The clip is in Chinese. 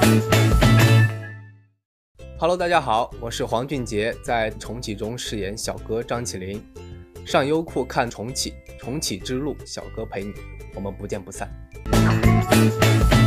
Hello， 大家好，我是黄俊杰，在重启中饰演小哥张起灵。上优酷看重启，重启之路，小哥陪你，我们不见不散。